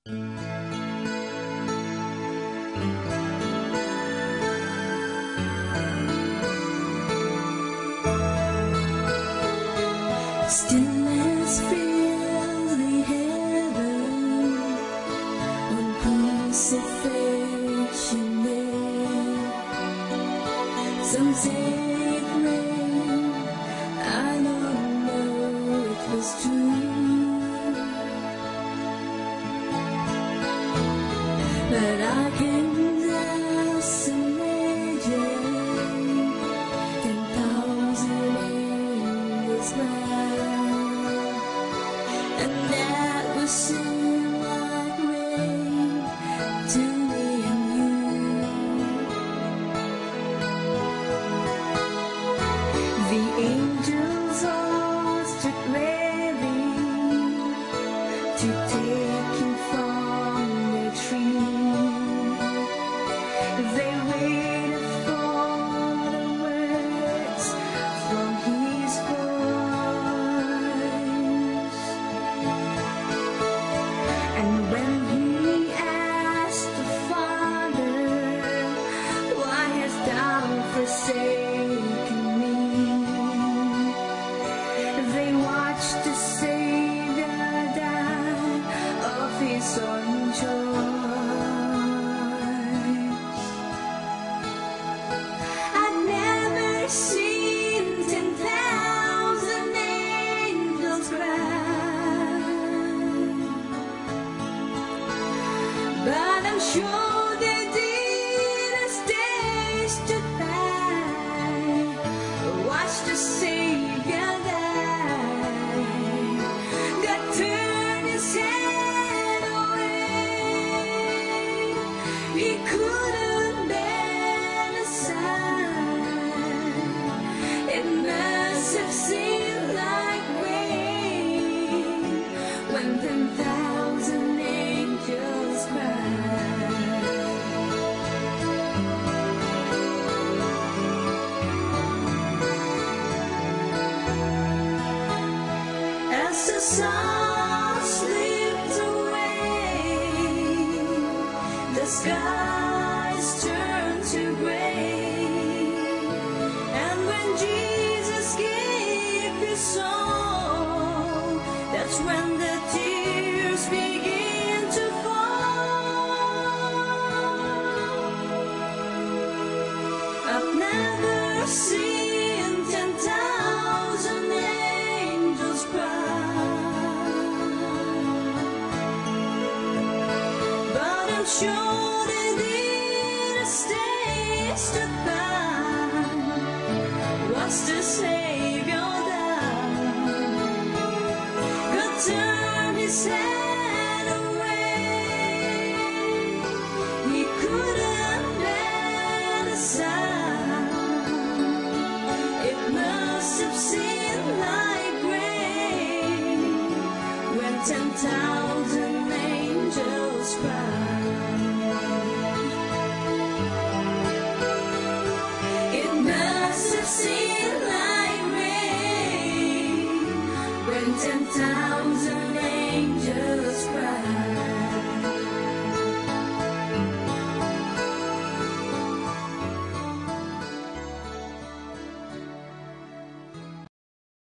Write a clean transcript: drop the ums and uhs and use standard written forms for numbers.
Stillness fills the heaven on crucifixion day. Some say it rained, I don't know it was true, but I can just imagine 10,000 angels smile, and that would seem like rain to me and you. The angels all stood ready to take him from the tree. They waited for the words from his voice, and when he asked the Father, "Why hast thou forsaken me?" they watched the Savior die of his own choice. I'd never seen 10,000 angels cry, but I'm sure they did as they stood by, watched the Savior die. God turned his head away, he couldn't bear the sight. It must have seemed like rain when 10,000 angels cried. As the sun slipped away, the skies turned to gray, and when Jesus gave his soul, that's when the tears begin to fall. I've never seen 10,000 angels cry, but I'm sure they did as they stood by, watched the Savior die. God turned his head away, he couldn't bear the sight. It must have seemed like rain when 10,000 angels cried. It must have seemed like rain when 10,000 angels cried.